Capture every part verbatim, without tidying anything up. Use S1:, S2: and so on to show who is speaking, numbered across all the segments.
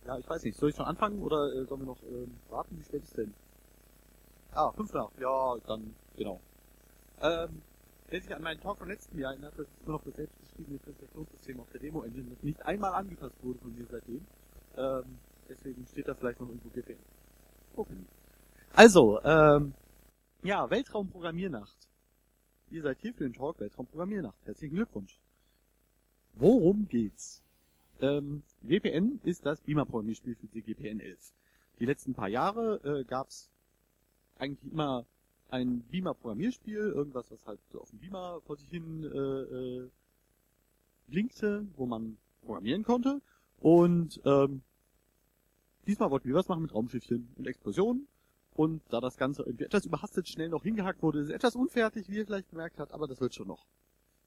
S1: Ja, ich weiß nicht. Soll ich schon anfangen oder äh, sollen wir noch ähm, warten? Wie spät ist denn? Ah, fünf nach. Ja, dann, genau. Ähm, wer sich an meinen Talk vom letzten Jahr erinnert, das ist immer noch das selbstgeschriebene Präsentationssystem auf der Demo-Engine, das nicht einmal angepasst wurde von mir seitdem. Ähm, deswegen steht da vielleicht noch irgendwo G P N. Okay. Also, ähm, ja, Weltraumprogrammiernacht. Ihr seid hier für den Talk Weltraumprogrammiernacht. Herzlichen Glückwunsch. Worum geht's? Ähm, G P N ist das Beamer-Programmierspiel für die G P N elf. Die letzten paar Jahre äh, gab's eigentlich immer ein Beamer-Programmierspiel, irgendwas, was halt so auf dem Beamer vor sich hin äh, äh, blinkte, wo man programmieren konnte. Und ähm, diesmal wollten wir was machen mit Raumschiffchen und Explosionen. Und da das Ganze irgendwie etwas überhastet schnell noch hingehackt wurde, ist es etwas unfertig, wie ihr vielleicht gemerkt habt, aber das wird schon noch.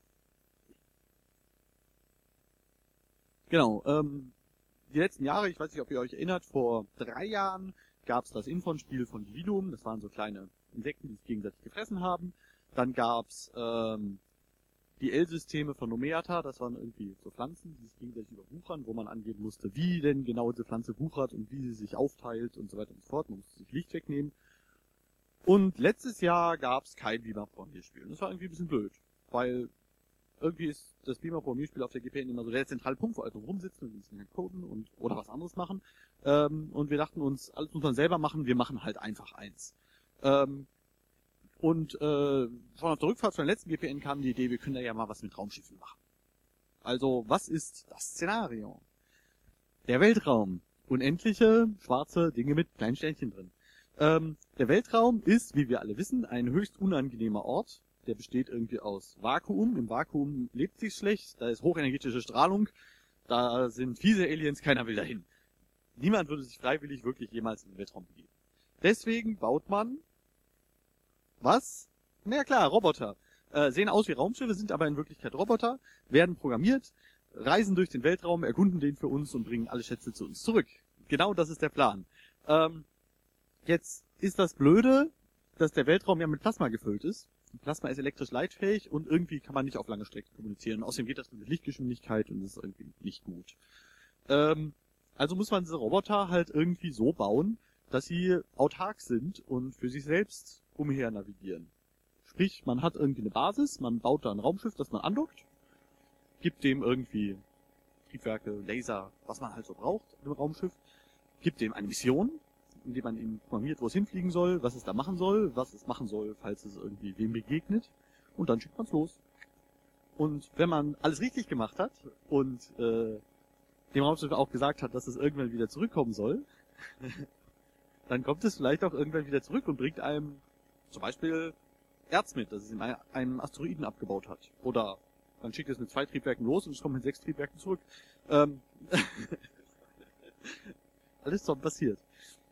S1: Genau, ähm, die letzten Jahre, ich weiß nicht, ob ihr euch erinnert, vor drei Jahren gab es das Infon-Spiel von Divinum, das waren so kleine Insekten, die sich gegenseitig gefressen haben. Dann gab's ähm, die L-Systeme von Nomeata, das waren irgendwie so Pflanzen, die sich gegenseitig überwuchern, wo man angeben musste, wie denn genau diese Pflanze wuchert und wie sie sich aufteilt und so weiter und so fort. Man musste sich Licht wegnehmen. Und letztes Jahr gab's kein Beamer-Programmierspiel. Und das war irgendwie ein bisschen blöd, weil irgendwie ist das Beamer-Programmierspiel auf der G P N immer so der zentrale Punkt, wo alle drum rumsitzen und ein bisschen coden und oder was anderes machen. Ähm, und wir dachten uns, alles muss man selber machen, wir machen halt einfach eins. Ähm, und äh, schon auf der Rückfahrt von der letzten G P N kam die Idee, wir können da ja mal was mit Raumschiffen machen. Also, was ist das Szenario? Der Weltraum. Unendliche, schwarze Dinge mit kleinen Sternchen drin. Ähm, der Weltraum ist, wie wir alle wissen, ein höchst unangenehmer Ort. Der besteht irgendwie aus Vakuum. Im Vakuum lebt sich schlecht, da ist hochenergetische Strahlung, da sind fiese Aliens, keiner will dahin. Niemand würde sich freiwillig wirklich jemals in den Weltraum begeben. Deswegen baut man was? Na ja, klar, Roboter. Äh, sehen aus wie Raumschiffe, sind aber in Wirklichkeit Roboter, werden programmiert, reisen durch den Weltraum, erkunden den für uns und bringen alle Schätze zu uns zurück. Genau das ist der Plan. Ähm, jetzt ist das Blöde, dass der Weltraum ja mit Plasma gefüllt ist. Plasma ist elektrisch leitfähig und irgendwie kann man nicht auf lange Strecken kommunizieren. Außerdem geht das nur mit Lichtgeschwindigkeit und das ist irgendwie nicht gut. Ähm, also muss man diese Roboter halt irgendwie so bauen, dass sie autark sind und für sich selbst umher navigieren. Sprich, man hat irgendwie eine Basis, man baut da ein Raumschiff, das man andockt, gibt dem irgendwie Triebwerke, Laser, was man halt so braucht im Raumschiff, gibt dem eine Mission, indem man ihm programmiert, wo es hinfliegen soll, was es da machen soll, was es machen soll, falls es irgendwie wem begegnet, und dann schickt man es los. Und wenn man alles richtig gemacht hat und äh, dem Raumschiff auch gesagt hat, dass es irgendwann wieder zurückkommen soll, dann kommt es vielleicht auch irgendwann wieder zurück und bringt einem zum Beispiel Erz mit, das es in einem Asteroiden abgebaut hat. Oder man schickt es mit zwei Triebwerken los und es kommt mit sechs Triebwerken zurück. Ähm Alles schon passiert.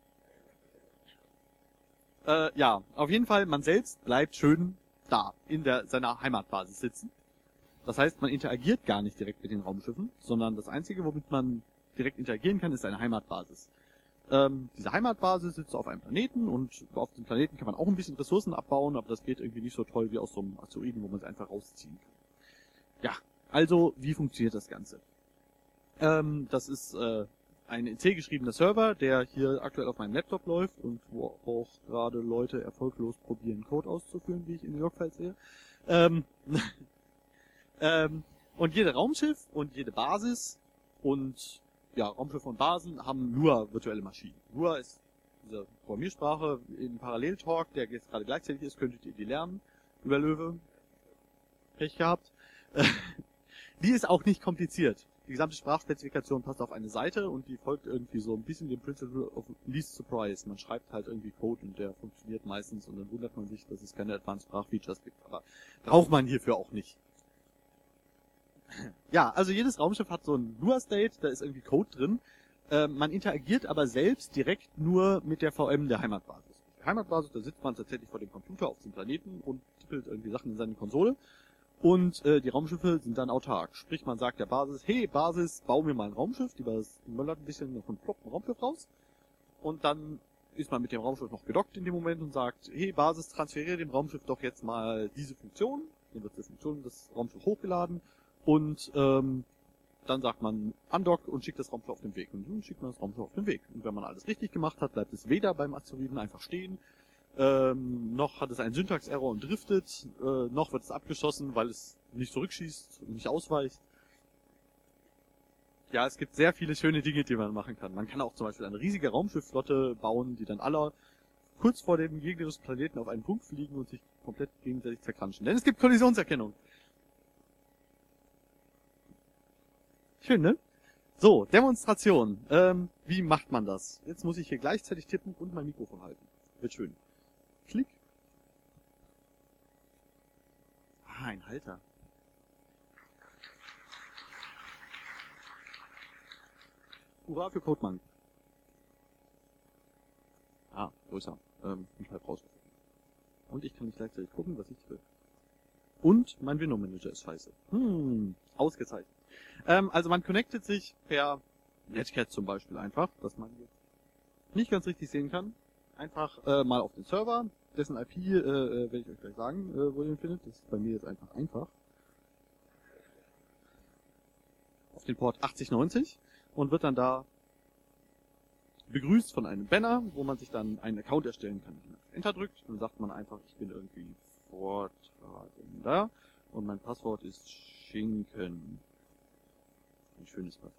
S1: Äh, ja, auf jeden Fall, man selbst bleibt schön da, in der seiner Heimatbasis sitzen. Das heißt, man interagiert gar nicht direkt mit den Raumschiffen, sondern das Einzige, womit man direkt interagieren kann, ist eine Heimatbasis. Ähm, diese Heimatbasis sitzt auf einem Planeten und auf dem Planeten kann man auch ein bisschen Ressourcen abbauen, aber das geht irgendwie nicht so toll wie aus so einem Asteroiden, wo man es einfach rausziehen kann. Ja, also, wie funktioniert das Ganze? Ähm, das ist äh, ein in C geschriebener Server, der hier aktuell auf meinem Laptop läuft und wo auch gerade Leute erfolglos probieren, Code auszuführen, wie ich in New York Files sehe. Ähm, ähm, und jede Raumschiff und jede Basis und ja, Raumschiffe und Basen haben nur virtuelle Maschinen. Nur ist diese Programmiersprache im Paralleltalk, der jetzt gerade gleichzeitig ist, könntet ihr die lernen über Löwe. Pech gehabt. Die ist auch nicht kompliziert. Die gesamte Sprachspezifikation passt auf eine Seite und die folgt irgendwie so ein bisschen dem Principle of Least Surprise. Man schreibt halt irgendwie Code und der funktioniert meistens und dann wundert man sich, dass es keine Advanced Sprachfeatures gibt. Aber braucht man hierfür auch nicht. Ja, also jedes Raumschiff hat so ein Lua-State, da ist irgendwie Code drin. Äh, man interagiert aber selbst direkt nur mit der V M der Heimatbasis. Die Heimatbasis, da sitzt man tatsächlich vor dem Computer auf dem Planeten und tippelt irgendwie Sachen in seine Konsole. Und äh, die Raumschiffe sind dann autark. Sprich, man sagt der Basis, hey Basis, bau mir mal ein Raumschiff. Die Basis möllert ein bisschen noch und ploppt ein Raumschiff raus. Und dann ist man mit dem Raumschiff noch gedockt in dem Moment und sagt, hey Basis, transferiere dem Raumschiff doch jetzt mal diese Funktion. Dann wird die Funktion des Raumschiffs hochgeladen. Und ähm, dann sagt man undock und schickt das Raumschiff auf den Weg. Und dann schickt man das Raumschiff auf den Weg. Und wenn man alles richtig gemacht hat, bleibt es weder beim Asteroiden einfach stehen, ähm, noch hat es einen Syntax-Error und driftet, äh, noch wird es abgeschossen, weil es nicht zurückschießt und nicht ausweicht. Ja, es gibt sehr viele schöne Dinge, die man machen kann. Man kann auch zum Beispiel eine riesige Raumschiffflotte bauen, die dann alle kurz vor dem gegnerischen Planeten auf einen Punkt fliegen und sich komplett gegenseitig zerkranschen. Denn es gibt Kollisionserkennung. Schön, ne? So, Demonstration. Ähm, wie macht man das? Jetzt muss ich hier gleichzeitig tippen und mein Mikrofon halten. Wird schön. Klick. Ah, ein Halter. Hurra für Codemann. Ah, größer. Ähm, ich halb raus. Und ich kann nicht gleichzeitig gucken, was ich will. Und mein Window Manager ist scheiße. Hm, ausgezeichnet. Ähm, also man connectet sich per Netcat zum Beispiel einfach, dass man hier nicht ganz richtig sehen kann. Einfach äh, mal auf den Server, dessen I P äh, äh, werde ich euch gleich sagen, äh, wo ihr ihn findet. Das ist bei mir jetzt einfach einfach. Auf den Port achtzig neunzig und wird dann da begrüßt von einem Banner, wo man sich dann einen Account erstellen kann. Wenn man Enter drückt, dann sagt man einfach, ich bin irgendwie Vortragender und mein Passwort ist Schinken. Ein schönes Passwort.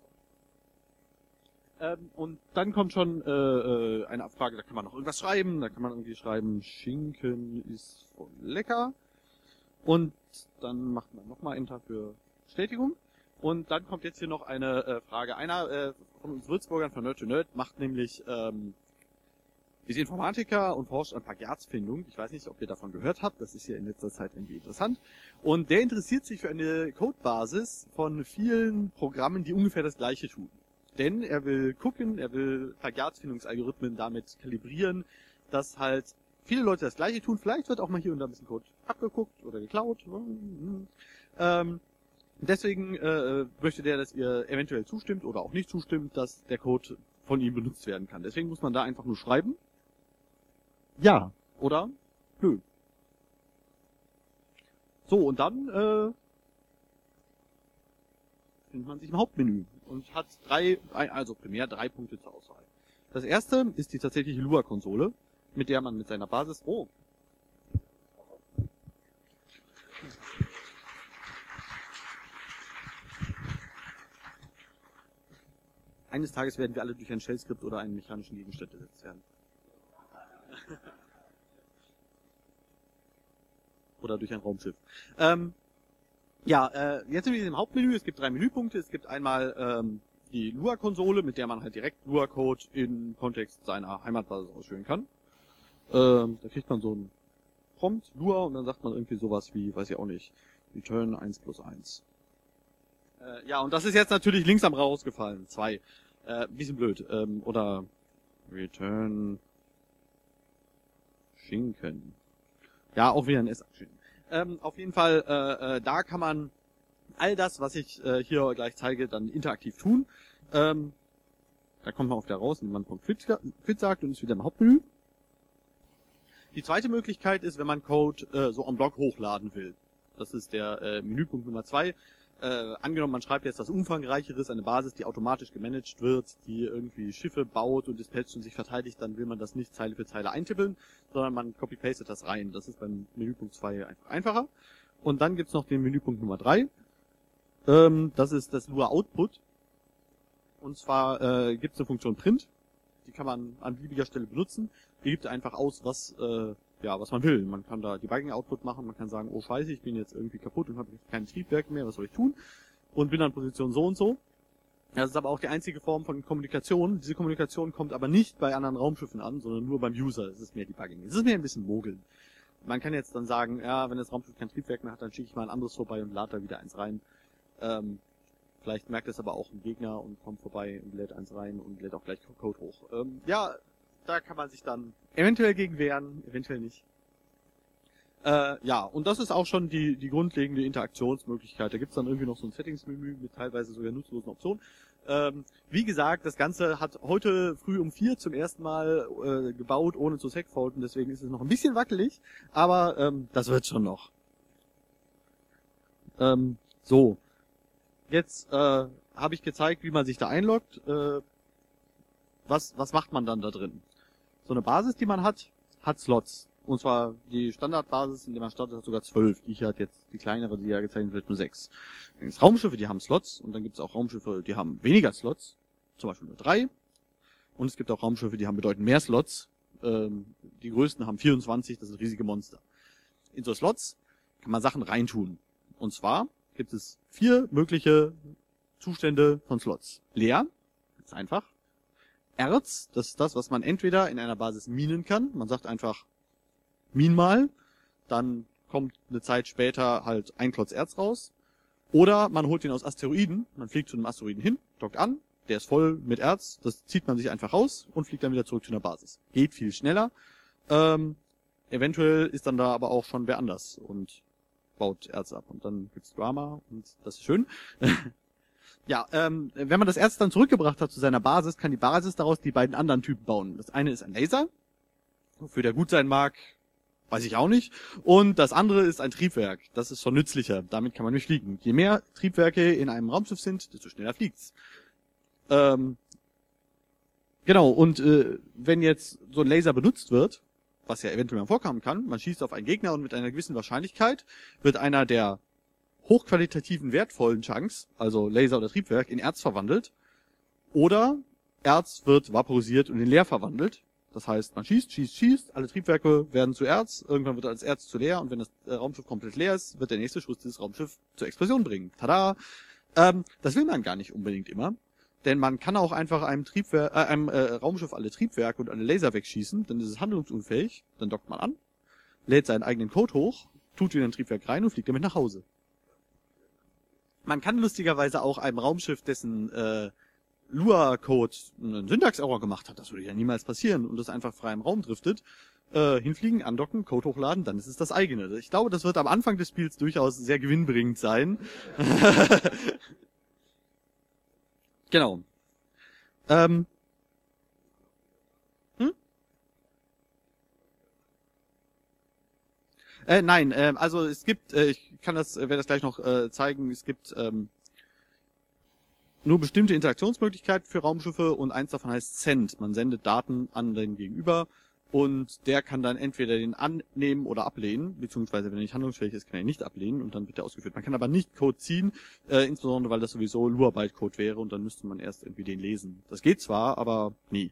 S1: Ähm, und dann kommt schon äh, äh, eine Abfrage, da kann man noch irgendwas schreiben, da kann man irgendwie schreiben, Schinken ist voll lecker. Und dann macht man nochmal Enter für Bestätigung. Und dann kommt jetzt hier noch eine äh, Frage. Einer äh, von uns Würzburgern von Nerd to Nerd macht nämlich, ähm, ist Informatiker und forscht an Plagiatsfindung. Ich weiß nicht, ob ihr davon gehört habt, das ist ja in letzter Zeit irgendwie interessant. Und der interessiert sich für eine Codebasis von vielen Programmen, die ungefähr das Gleiche tun. Denn er will gucken, er will Plagiatsfindungsalgorithmen damit kalibrieren, dass halt viele Leute das Gleiche tun. Vielleicht wird auch mal hier und da ein bisschen Code abgeguckt oder geklaut. Ähm, deswegen äh, möchte der, dass ihr eventuell zustimmt oder auch nicht zustimmt, dass der Code von ihm benutzt werden kann. Deswegen muss man da einfach nur schreiben. Ja. Oder nö. So, und dann äh, findet man sich im Hauptmenü und hat drei, also primär drei Punkte zur Auswahl. Das erste ist die tatsächliche Lua-Konsole, mit der man mit seiner Basis... Oh. Eines Tages werden wir alle durch ein Shell-Skript oder einen mechanischen Gegenstand ersetzt werden. Oder durch ein Raumschiff. Ähm, ja, äh, jetzt sind wir im Hauptmenü. Es gibt drei Menüpunkte. Es gibt einmal ähm, die Lua-Konsole, mit der man halt direkt Lua-Code im Kontext seiner Heimatbasis ausführen kann. Ähm, da kriegt man so ein Prompt, Lua, und dann sagt man irgendwie sowas wie, weiß ich auch nicht, Return eins plus eins. Äh, ja, und das ist jetzt natürlich links am rausgefallen. zwei. Äh, bisschen blöd. Ähm, oder Return Schinken. Ja, auch wieder ein S-Abschied. Ähm, auf jeden Fall, äh, äh, da kann man all das, was ich äh, hier gleich zeige, dann interaktiv tun. Ähm, da kommt man auf der raus, wenn man Punkt Quit sagt und ist wieder im Hauptmenü. Die zweite Möglichkeit ist, wenn man Code äh, so am Blog hochladen will. Das ist der äh, Menüpunkt Nummer zwei. Äh, angenommen, man schreibt jetzt was Umfangreicheres, eine Basis, die automatisch gemanagt wird, die irgendwie Schiffe baut und dispatcht und sich verteidigt, dann will man das nicht Zeile für Zeile eintippeln, sondern man copy-pastet das rein. Das ist beim Menüpunkt zwei einfach einfacher. Und dann gibt's noch den Menüpunkt Nummer drei. Ähm, das ist das Lua Output. Und zwar äh, gibt's eine Funktion Print. Die kann man an beliebiger Stelle benutzen. Die gibt einfach aus, was äh, ja, was man will. Man kann da Debugging-Output machen, man kann sagen, oh scheiße, ich bin jetzt irgendwie kaputt und habe kein Triebwerk mehr, was soll ich tun? Und bin an Position so und so. Das ist aber auch die einzige Form von Kommunikation. Diese Kommunikation kommt aber nicht bei anderen Raumschiffen an, sondern nur beim User. Das ist mehr Debugging. Es ist mehr ein bisschen Mogeln. Man kann jetzt dann sagen, ja, wenn das Raumschiff kein Triebwerk mehr hat, dann schicke ich mal ein anderes vorbei und lade da wieder eins rein. Ähm, vielleicht merkt das aber auch ein Gegner und kommt vorbei und lädt eins rein und lädt auch gleich Code hoch. Ähm, ja, da kann man sich dann eventuell gegen wehren, eventuell nicht. Äh, ja, und das ist auch schon die die grundlegende Interaktionsmöglichkeit. Da gibt's dann irgendwie noch so ein Settings-Menü mit teilweise sogar nutzlosen Optionen. Ähm, wie gesagt, das Ganze hat heute früh um vier zum ersten Mal äh, gebaut, ohne zu segfaulten, deswegen ist es noch ein bisschen wackelig, aber ähm, das wird schon noch. Ähm, so. jetzt äh, habe ich gezeigt, wie man sich da einloggt. Äh, was, was macht man dann da drin? So eine Basis, die man hat, hat Slots. Und zwar die Standardbasis, in der man startet, hat sogar zwölf. Die hier hat jetzt die kleinere, die ja gezeichnet wird, nur sechs. Dann gibt es Raumschiffe, die haben Slots. Und dann gibt es auch Raumschiffe, die haben weniger Slots. Zum Beispiel nur drei. Und es gibt auch Raumschiffe, die haben bedeutend mehr Slots. Ähm, die größten haben vierundzwanzig, das sind riesige Monster. In so Slots kann man Sachen reintun. Und zwar gibt es vier mögliche Zustände von Slots. Leer, ganz einfach. Erz, das ist das, was man entweder in einer Basis minen kann. Man sagt einfach, min mal. Dann kommt eine Zeit später halt ein Klotz Erz raus. Oder man holt ihn aus Asteroiden. Man fliegt zu einem Asteroiden hin, dockt an. Der ist voll mit Erz. Das zieht man sich einfach raus und fliegt dann wieder zurück zu einer Basis. Geht viel schneller. Ähm, eventuell ist dann da aber auch schon wer anders und baut Erz ab. Und dann gibt's Drama und das ist schön. Ja, ähm, wenn man das Erz dann zurückgebracht hat zu seiner Basis, kann die Basis daraus die beiden anderen Typen bauen. Das eine ist ein Laser, wofür der gut sein mag, weiß ich auch nicht. Und das andere ist ein Triebwerk. Das ist schon nützlicher. Damit kann man nicht fliegen. Je mehr Triebwerke in einem Raumschiff sind, desto schneller fliegt's. Ähm, genau, und äh, wenn jetzt so ein Laser benutzt wird, was ja eventuell mal vorkommen kann, man schießt auf einen Gegner und mit einer gewissen Wahrscheinlichkeit wird einer der hochqualitativen, wertvollen Chunks, also Laser oder Triebwerk, in Erz verwandelt. Oder Erz wird vaporisiert und in Leer verwandelt. Das heißt, man schießt, schießt, schießt, alle Triebwerke werden zu Erz, irgendwann wird als Erz zu Leer und wenn das äh, Raumschiff komplett leer ist, wird der nächste Schuss dieses Raumschiff zur Explosion bringen. Tada! Ähm, das will man gar nicht unbedingt immer. Denn man kann auch einfach einem Triebwerk, äh, einem äh, Raumschiff alle Triebwerke und alle Laser wegschießen, dann ist es handlungsunfähig, dann dockt man an, lädt seinen eigenen Code hoch, tut wieder ein Triebwerk rein und fliegt damit nach Hause. Man kann lustigerweise auch einem Raumschiff, dessen äh, Lua-Code einen Syntax-Error gemacht hat, das würde ja niemals passieren, und das einfach frei im Raum driftet, äh, hinfliegen, andocken, Code hochladen, dann ist es das eigene. Ich glaube, das wird am Anfang des Spiels durchaus sehr gewinnbringend sein. Genau. Ähm. Hm? Äh, nein, äh, also es gibt, äh, ich kann das, äh, werde das gleich noch äh, zeigen, es gibt ähm, nur bestimmte Interaktionsmöglichkeiten für Raumschiffe und eins davon heißt Send. Man sendet Daten an den Gegenüber und der kann dann entweder den annehmen oder ablehnen, beziehungsweise wenn er nicht handlungsfähig ist, kann er ihn nicht ablehnen und dann wird er ausgeführt. Man kann aber nicht Code ziehen, äh, insbesondere weil das sowieso Lua-Byte-Code wäre und dann müsste man erst irgendwie den lesen. Das geht zwar, aber nie.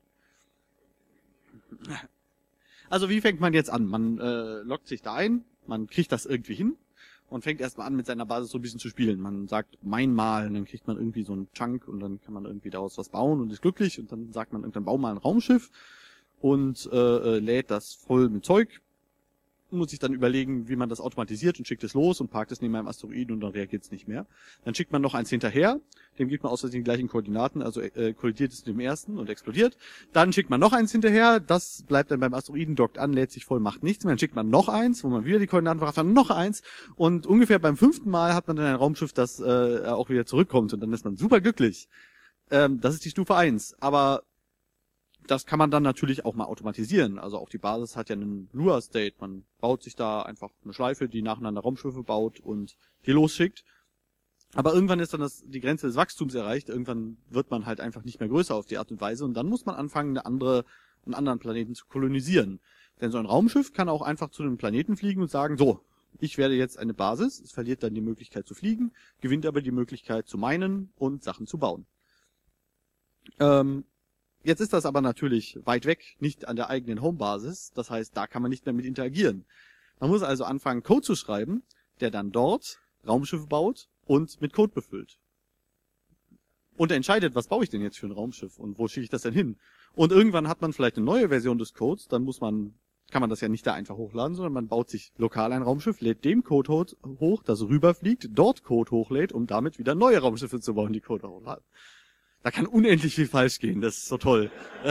S1: Also wie fängt man jetzt an? Man äh, loggt sich da ein, man kriegt das irgendwie hin und fängt erstmal an mit seiner Basis so ein bisschen zu spielen. Man sagt mein mal und dann kriegt man irgendwie so einen Chunk und dann kann man irgendwie daraus was bauen und ist glücklich und dann sagt man irgendwann bau mal ein Raumschiff und äh, lädt das voll mit Zeug, muss sich dann überlegen, wie man das automatisiert und schickt es los und parkt es neben einem Asteroiden und dann reagiert es nicht mehr. Dann schickt man noch eins hinterher, dem gibt man aus Versehen die gleichen Koordinaten, also äh, kollidiert es mit dem ersten und explodiert. Dann schickt man noch eins hinterher, das bleibt dann beim Asteroiden, dockt an, lädt sich voll, macht nichts mehr. Dann schickt man noch eins, wo man wieder die Koordinaten verrafft, dann noch eins und ungefähr beim fünften Mal hat man dann ein Raumschiff, das äh, auch wieder zurückkommt und dann ist man super glücklich. Ähm, das ist die Stufe eins, aber das kann man dann natürlich auch mal automatisieren. Also auch die Basis hat ja einen Lua-State. Man baut sich da einfach eine Schleife, die nacheinander Raumschiffe baut und die losschickt. Aber irgendwann ist dann das, die Grenze des Wachstums erreicht. Irgendwann wird man halt einfach nicht mehr größer auf die Art und Weise. Und dann muss man anfangen, eine andere, einen anderen Planeten zu kolonisieren. Denn so ein Raumschiff kann auch einfach zu einem Planeten fliegen und sagen, so, ich werde jetzt eine Basis. Es verliert dann die Möglichkeit zu fliegen, gewinnt aber die Möglichkeit zu minen und Sachen zu bauen. Ähm, Jetzt ist das aber natürlich weit weg, nicht an der eigenen Homebasis. Das heißt, da kann man nicht mehr mit interagieren. Man muss also anfangen, Code zu schreiben, der dann dort Raumschiffe baut und mit Code befüllt. Und entscheidet, was baue ich denn jetzt für ein Raumschiff und wo schicke ich das denn hin? Und irgendwann hat man vielleicht eine neue Version des Codes, dann muss man, kann man das ja nicht da einfach hochladen, sondern man baut sich lokal ein Raumschiff, lädt dem Code hoch, das rüberfliegt, dort Code hochlädt, um damit wieder neue Raumschiffe zu bauen, die Code hochladen. Da kann unendlich viel falsch gehen, das ist so toll.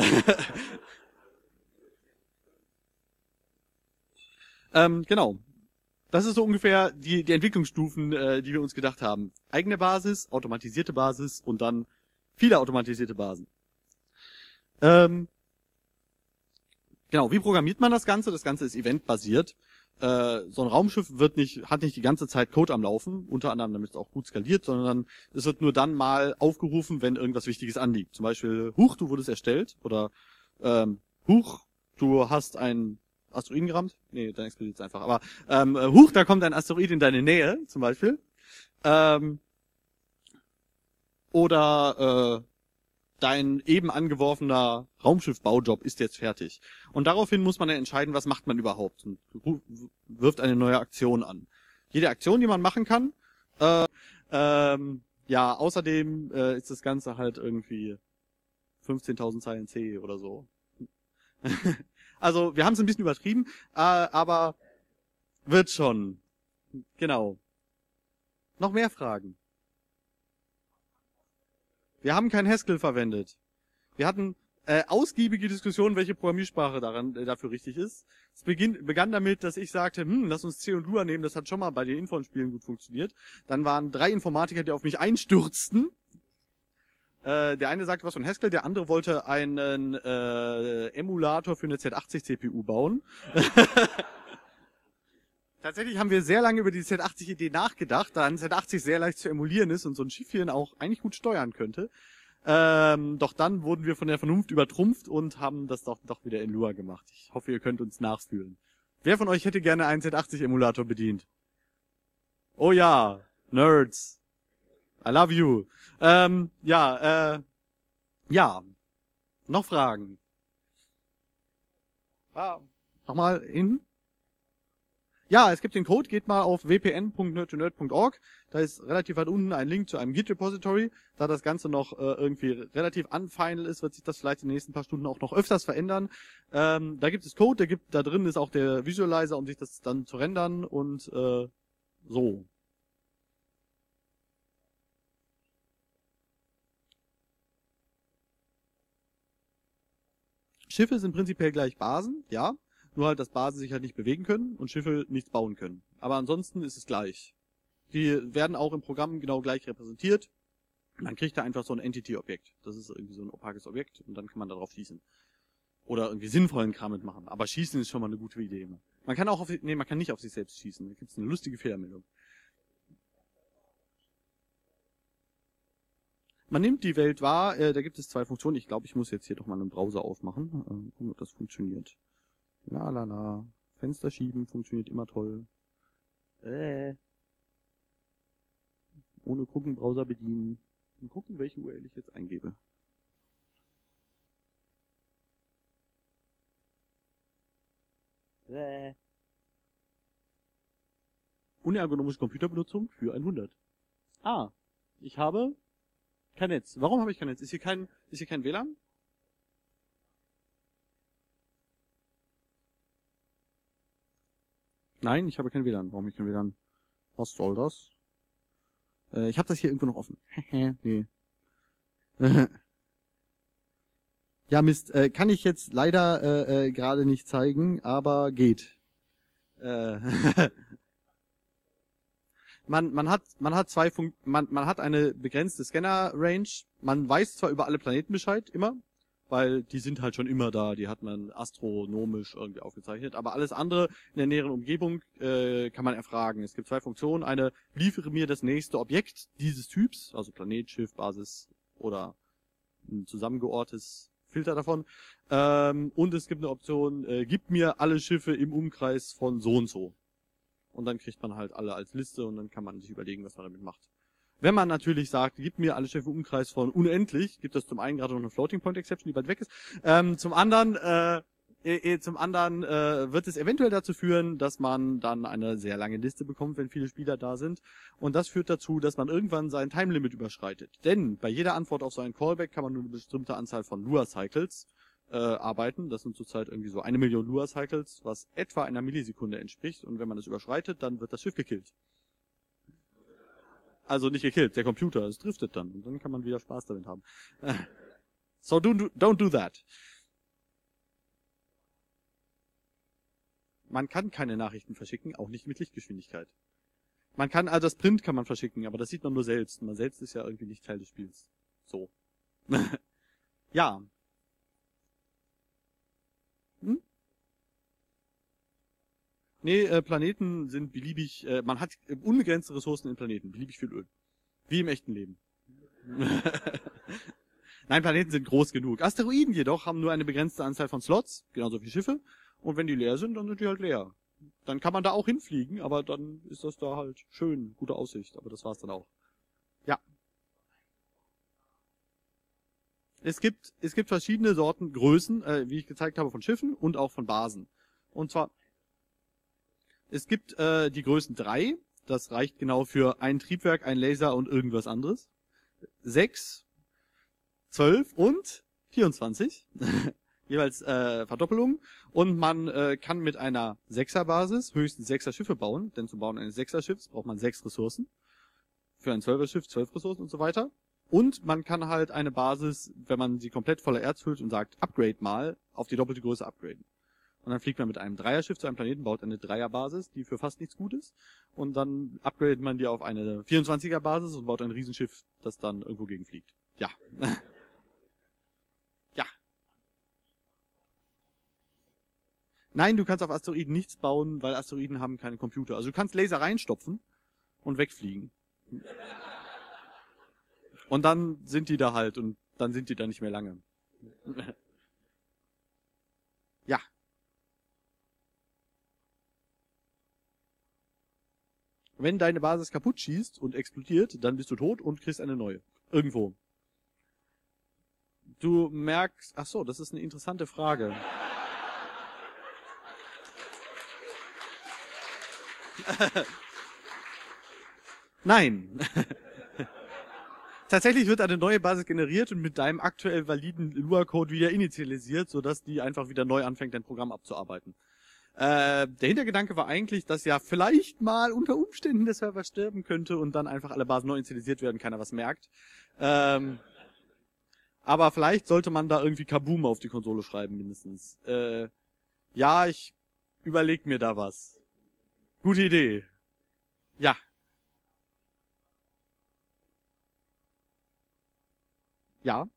S1: ähm, genau. Das ist so ungefähr die, die Entwicklungsstufen, äh, die wir uns gedacht haben. Eigene Basis, automatisierte Basis und dann viele automatisierte Basen. Ähm, genau, wie programmiert man das Ganze? Das Ganze ist eventbasiert. äh, so ein Raumschiff wird nicht, hat nicht die ganze Zeit Code am Laufen, unter anderem damit es auch gut skaliert, sondern es wird nur dann mal aufgerufen, wenn irgendwas Wichtiges anliegt. Zum Beispiel, huch, du wurdest erstellt, oder ähm, huch, du hast einen Asteroiden gerammt. Nee, dann explodiert es einfach. Aber ähm, huch, da kommt ein Asteroid in deine Nähe, zum Beispiel. Ähm, oder äh, dein eben angeworfener Raumschiffbaujob ist jetzt fertig. Und daraufhin muss man dann entscheiden, was macht man überhaupt. Und wirft eine neue Aktion an. Jede Aktion, die man machen kann. Äh, ähm, ja, außerdem äh, ist das Ganze halt irgendwie fünfzehntausend Zeilen C oder so. Also, wir haben es ein bisschen übertrieben, äh, aber wird schon. Genau. Noch mehr Fragen? Wir haben kein Haskell verwendet. Wir hatten äh, ausgiebige Diskussionen, welche Programmiersprache daran äh, dafür richtig ist. Es beginn, begann damit, dass ich sagte, hm, lass uns C und Lua nehmen, das hat schon mal bei den Infon-Spielen gut funktioniert. Dann waren drei Informatiker, die auf mich einstürzten. Äh, der eine sagte was von Haskell, der andere wollte einen äh, Emulator für eine Z achtzig C P U bauen. Tatsächlich haben wir sehr lange über die Z achtzig-Idee nachgedacht, da ein Z achtzig sehr leicht zu emulieren ist und so ein Schiffchen auch eigentlich gut steuern könnte. Ähm, doch dann wurden wir von der Vernunft übertrumpft und haben das doch, doch wieder in Lua gemacht. Ich hoffe, ihr könnt uns nachfühlen. Wer von euch hätte gerne einen Z achtzig-Emulator bedient? Oh ja, Nerds. I love you. Ähm, ja, äh, ja. Noch Fragen? Ah, nochmal in? Ja, es gibt den Code, geht mal auf w p n punkt nerd to nerd punkt org. Da ist relativ weit unten ein Link zu einem Git-Repository. Da das Ganze noch äh, irgendwie relativ unfinal ist, wird sich das vielleicht in den nächsten paar Stunden auch noch öfters verändern. Ähm, da gibt es Code, da, gibt, da drin ist auch der Visualizer, um sich das dann zu rendern und äh, so. Schiffe sind prinzipiell gleich Basen, ja. Nur halt, dass Basen sich halt nicht bewegen können und Schiffe nichts bauen können. Aber ansonsten ist es gleich. Die werden auch im Programm genau gleich repräsentiert. Man kriegt da einfach so ein Entity-Objekt. Das ist irgendwie so ein opakes Objekt und dann kann man darauf schießen. Oder irgendwie sinnvollen Kram mitmachen. Aber schießen ist schon mal eine gute Idee. Man kann auch auf, nee, man kann nicht auf sich selbst schießen. Da gibt's eine lustige Fehlermeldung. Man nimmt die Welt wahr, äh, da gibt es zwei Funktionen. Ich glaube, ich muss jetzt hier doch mal einen Browser aufmachen. Äh, gucken, ob das funktioniert. La la la. Fenster schieben funktioniert immer toll. Äh. Ohne gucken, Browser bedienen. Und gucken, welche U R L ich jetzt eingebe. Äh. Unergonomische Computerbenutzung für hundert. Ah, ich habe kein Netz. Warum habe ich kein Netz? Ist hier kein, ist hier kein W L A N? Nein, ich habe kein W L A N. Warum habe ich kein W L A N? Was soll das? Äh, ich habe das hier irgendwo noch offen. Nee. Ja, Mist. Äh, kann ich jetzt leider äh, äh, gerade nicht zeigen, aber geht. Äh, man, man hat, man hat zwei Fun man, man hat eine begrenzte Scanner-Range. Man weiß zwar über alle Planeten Bescheid, immer, weil die sind halt schon immer da, die hat man astronomisch irgendwie aufgezeichnet, aber alles andere in der näheren Umgebung äh, kann man erfragen. Es gibt zwei Funktionen, eine, liefere mir das nächste Objekt dieses Typs, also Planet, Schiff, Basis oder ein zusammengeordnetes Filter davon, ähm, und es gibt eine Option, äh, gib mir alle Schiffe im Umkreis von so und so. Und dann kriegt man halt alle als Liste und dann kann man sich überlegen, was man damit macht. Wenn man natürlich sagt, gib mir alle Schiffe im Umkreis von unendlich, gibt es zum einen gerade noch eine Floating Point Exception, die weit weg ist. Ähm, zum anderen, äh, äh, zum anderen äh, wird es eventuell dazu führen, dass man dann eine sehr lange Liste bekommt, wenn viele Spieler da sind. Und das führt dazu, dass man irgendwann sein Time Limit überschreitet. Denn bei jeder Antwort auf so einen Callback kann man nur eine bestimmte Anzahl von Lua Cycles äh, arbeiten. Das sind zurzeit irgendwie so eine Million Lua Cycles, was etwa einer Millisekunde entspricht. Und wenn man das überschreitet, dann wird das Schiff gekillt. Also nicht gekillt, der Computer, es driftet dann. Und dann kann man wieder Spaß damit haben. So do, don't do that. Man kann keine Nachrichten verschicken, auch nicht mit Lichtgeschwindigkeit. Man kann, also das Print kann man verschicken, aber das sieht man nur selbst. Man selbst ist ja irgendwie nicht Teil des Spiels. So. Ja. Hm? Nee, äh, Planeten sind beliebig, äh, man hat äh, unbegrenzte Ressourcen in Planeten, beliebig viel Öl. Wie im echten Leben. Nein, Planeten sind groß genug. Asteroiden jedoch haben nur eine begrenzte Anzahl von Slots, genauso wie Schiffe. Und wenn die leer sind, dann sind die halt leer. Dann kann man da auch hinfliegen, aber dann ist das da halt schön, gute Aussicht. Aber das war's dann auch. Ja. Es gibt, es gibt verschiedene Sorten, Größen, äh, wie ich gezeigt habe, von Schiffen und auch von Basen. Und zwar, es gibt äh, die Größen drei, das reicht genau für ein Triebwerk, ein Laser und irgendwas anderes. sechs, zwölf und vierundzwanzig. Jeweils äh, Verdoppelung. Und man äh, kann mit einer Sechser-Basis höchstens Sechser Schiffe bauen, denn zum Bauen eines Sechser-Schiffs braucht man sechs Ressourcen. Für ein Zwölfer-Schiff zwölf Ressourcen und so weiter. Und man kann halt eine Basis, wenn man sie komplett voller Erz füllt und sagt, upgrade mal, auf die doppelte Größe upgraden. Und dann fliegt man mit einem Dreierschiff zu einem Planeten, baut eine Dreierbasis, die für fast nichts gut ist. Und dann upgradet man die auf eine vierundzwanziger-Basis und baut ein Riesenschiff, das dann irgendwo gegenfliegt. Ja. Ja. Nein, du kannst auf Asteroiden nichts bauen, weil Asteroiden haben keine Computer. Also du kannst Laser reinstopfen und wegfliegen. Und dann sind die da halt und dann sind die da nicht mehr lange. Ja. Wenn deine Basis kaputt schießt und explodiert, dann bist du tot und kriegst eine neue. Irgendwo. Du merkst, ach so, das ist eine interessante Frage. Nein. Tatsächlich wird eine neue Basis generiert und mit deinem aktuell validen Lua-Code wieder initialisiert, sodass die einfach wieder neu anfängt, dein Programm abzuarbeiten. Äh, der Hintergedanke war eigentlich, dass ja vielleicht mal unter Umständen der Server sterben könnte und dann einfach alle Basen neu initialisiert werden, keiner was merkt. Ähm, aber vielleicht sollte man da irgendwie Kaboom auf die Konsole schreiben, mindestens. Äh, ja, ich überleg mir da was. Gute Idee. Ja. Ja.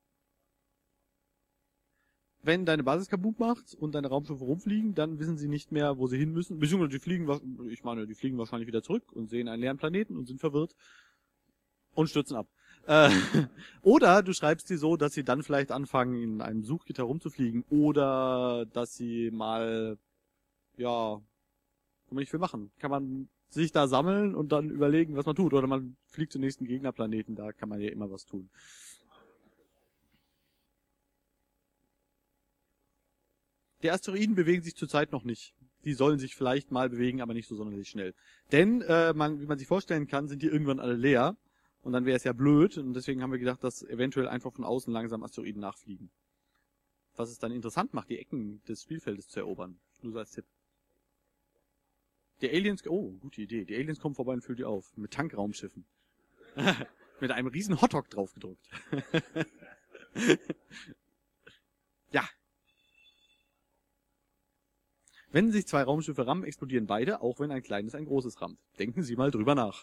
S1: Wenn deine Basis kaputt macht und deine Raumschiffe rumfliegen, dann wissen sie nicht mehr, wo sie hin müssen. Beziehungsweise die fliegen, ich meine, die fliegen wahrscheinlich wieder zurück und sehen einen leeren Planeten und sind verwirrt und stürzen ab. Äh, oder du schreibst sie so, dass sie dann vielleicht anfangen, in einem Suchgitter rumzufliegen. Oder dass sie mal, ja, kann man nicht viel machen. Kann man sich da sammeln und dann überlegen, was man tut. Oder man fliegt zum nächsten Gegnerplaneten, da kann man ja immer was tun. Die Asteroiden bewegen sich zurzeit noch nicht. Die sollen sich vielleicht mal bewegen, aber nicht so sonderlich schnell. Denn, äh, man, wie man sich vorstellen kann, sind die irgendwann alle leer. Und dann wäre es ja blöd. Und deswegen haben wir gedacht, dass eventuell einfach von außen langsam Asteroiden nachfliegen. Was es dann interessant macht, die Ecken des Spielfeldes zu erobern. Nur so als Tipp. Die Aliens, oh, gute Idee. Die Aliens kommen vorbei und füllen die auf. Mit Tankraumschiffen. Mit einem riesen Hotdog draufgedruckt. Ja. Wenn sich zwei Raumschiffe rammen, explodieren beide, auch wenn ein kleines ein großes rammt. Denken Sie mal drüber nach.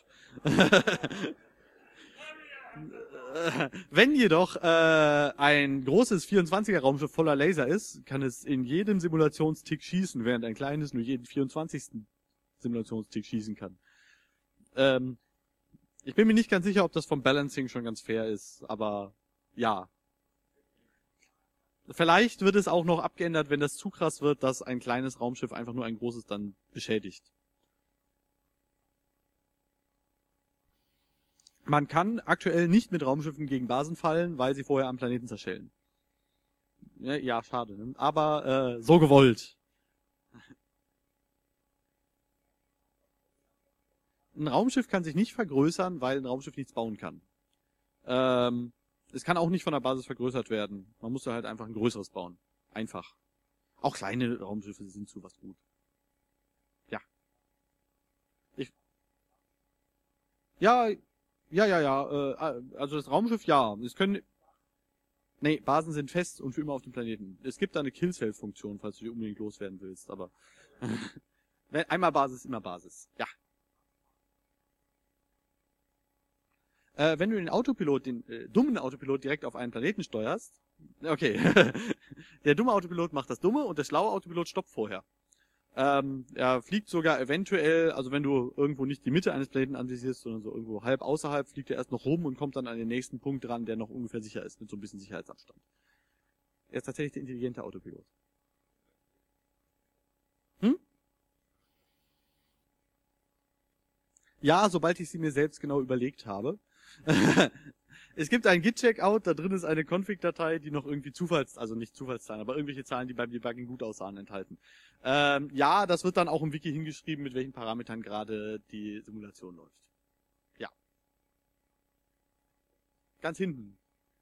S1: Wenn jedoch äh, ein großes vierundzwanziger-Raumschiff voller Laser ist, kann es in jedem Simulationstick schießen, während ein kleines nur jeden vierundzwanzigsten Simulationstick schießen kann. Ähm, ich bin mir nicht ganz sicher, ob das vom Balancing schon ganz fair ist, aber ja. Vielleicht wird es auch noch abgeändert, wenn das zu krass wird, dass ein kleines Raumschiff einfach nur ein großes dann beschädigt. Man kann aktuell nicht mit Raumschiffen gegen Basen fallen, weil sie vorher am Planeten zerschellen. Ja, ja schade, ne? Aber äh, so gewollt. Ein Raumschiff kann sich nicht vergrößern, weil ein Raumschiff nichts bauen kann. Ähm... Es kann auch nicht von der Basis vergrößert werden. Man muss da halt einfach ein größeres bauen. Einfach. Auch kleine Raumschiffe sind zu was gut. Ja. Ich. Ja, ja, ja, ja. Äh, also das Raumschiff, ja. Es können. Nee, Basen sind fest und für immer auf dem Planeten. Es gibt da eine Kill-Self-Funktion, falls du die unbedingt loswerden willst, aber. Einmal Basis, immer Basis. Ja. Äh, wenn du den Autopilot, den äh, dummen Autopilot direkt auf einen Planeten steuerst, okay, der dumme Autopilot macht das Dumme und der schlaue Autopilot stoppt vorher. Ähm, er fliegt sogar eventuell, also wenn du irgendwo nicht die Mitte eines Planeten anvisierst, sondern so irgendwo halb außerhalb, fliegt er erst noch rum und kommt dann an den nächsten Punkt dran, der noch ungefähr sicher ist, mit so ein bisschen Sicherheitsabstand. Er ist tatsächlich der intelligente Autopilot. Hm? Ja, sobald ich sie mir selbst genau überlegt habe. Es gibt einen Git-Checkout, da drin ist eine Config-Datei, die noch irgendwie Zufalls, also nicht Zufallszahlen, aber irgendwelche Zahlen, die beim Debugging gut aussahen, enthalten. Ähm, ja, das wird dann auch im Wiki hingeschrieben, mit welchen Parametern gerade die Simulation läuft. Ja. Ganz hinten.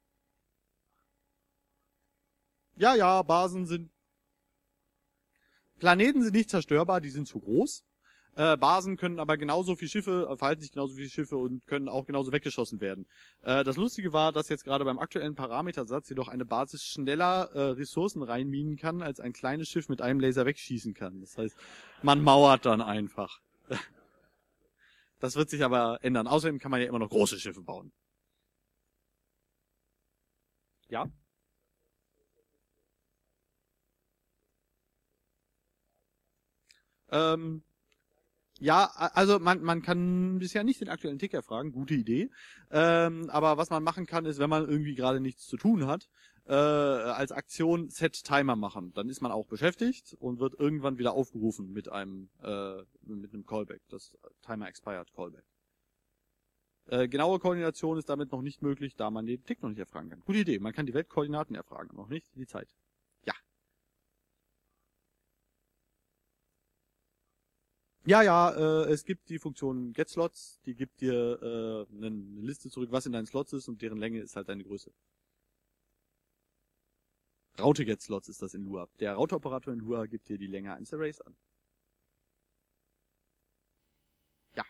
S1: Ja, ja, Basen sind... Planeten sind nicht zerstörbar, die sind zu groß. Äh, Basen können aber genauso viele Schiffe, äh, verhalten sich genauso viele Schiffe und können auch genauso weggeschossen werden. Äh, das Lustige war, dass jetzt gerade beim aktuellen Parametersatz jedoch eine Basis schneller äh, Ressourcen reinminen kann, als ein kleines Schiff mit einem Laser wegschießen kann. Das heißt, man mauert dann einfach. Das wird sich aber ändern. Außerdem kann man ja immer noch große Schiffe bauen. Ja? Ähm... Ja, also man, man kann bisher nicht den aktuellen Ticker fragen, gute Idee. Ähm, aber was man machen kann, ist, wenn man irgendwie gerade nichts zu tun hat, äh, als Aktion Set Timer machen. Dann ist man auch beschäftigt und wird irgendwann wieder aufgerufen mit einem äh, mit einem Callback, das Timer Expired Callback. Äh, genaue Koordination ist damit noch nicht möglich, da man den Tick noch nicht erfragen kann. Gute Idee, man kann die Weltkoordinaten erfragen, noch nicht die Zeit. Ja. Ja, ja, äh, es gibt die Funktion GetSlots, die gibt dir äh, eine Liste zurück, was in deinen Slots ist und deren Länge ist halt deine Größe. Raute-GetSlots ist das in Lua. Der Routeoperator in Lua gibt dir die Länge eines Arrays an. Ja.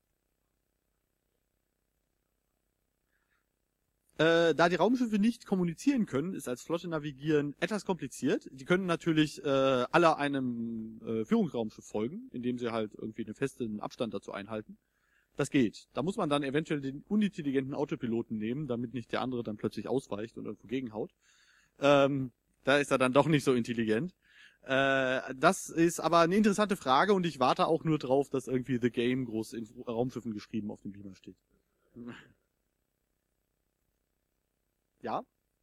S1: Äh, da die Raumschiffe nicht kommunizieren können, ist als Flotte navigieren etwas kompliziert. Die können natürlich äh, alle einem äh, Führungsraumschiff folgen, indem sie halt irgendwie einen festen Abstand dazu einhalten. Das geht. Da muss man dann eventuell den unintelligenten Autopiloten nehmen, damit nicht der andere dann plötzlich ausweicht und irgendwo gegenhaut. Ähm, da ist er dann doch nicht so intelligent. Äh, das ist aber eine interessante Frage und ich warte auch nur drauf, dass irgendwie The Game groß in Raumschiffen geschrieben auf dem Beamer steht. Ja?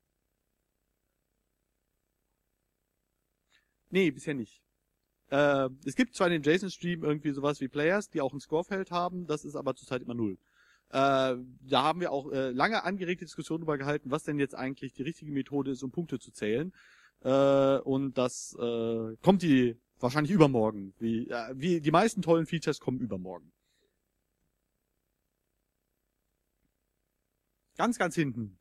S1: Nee, bisher nicht. Äh, es gibt zwar in den JSON-Stream irgendwie sowas wie Players, die auch ein Scorefeld haben, das ist aber zurzeit immer null. Äh, da haben wir auch äh, lange angeregte Diskussionen darüber gehalten, was denn jetzt eigentlich die richtige Methode ist, um Punkte zu zählen. Äh, und das äh, kommt die wahrscheinlich übermorgen. Wie, äh, wie die meisten tollen Features kommen übermorgen. Ganz, ganz hinten.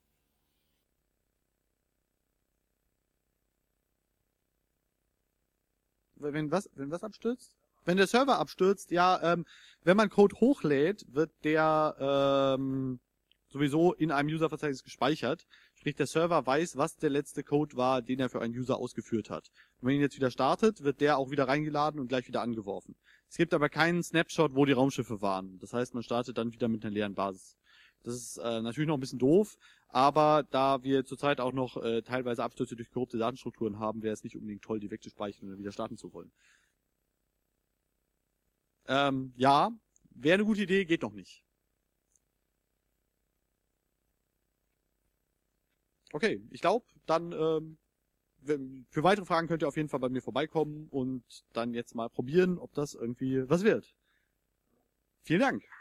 S1: Wenn was, wenn was abstürzt? Wenn der Server abstürzt, ja, ähm, wenn man Code hochlädt, wird der ähm, sowieso in einem User-Verzeichnis gespeichert. Sprich, der Server weiß, was der letzte Code war, den er für einen User ausgeführt hat. Und wenn ihn jetzt wieder startet, wird der auch wieder reingeladen und gleich wieder angeworfen. Es gibt aber keinen Snapshot, wo die Raumschiffe waren. Das heißt, man startet dann wieder mit einer leeren Basis. Das ist äh, natürlich noch ein bisschen doof, aber da wir zurzeit auch noch äh, teilweise Abstürze durch korrupte Datenstrukturen haben, wäre es nicht unbedingt toll, die wegzuspeichern und dann wieder starten zu wollen. Ähm, ja, wäre eine gute Idee, geht noch nicht. Okay, ich glaube, dann ähm, für weitere Fragen könnt ihr auf jeden Fall bei mir vorbeikommen und dann jetzt mal probieren, ob das irgendwie was wird. Vielen Dank.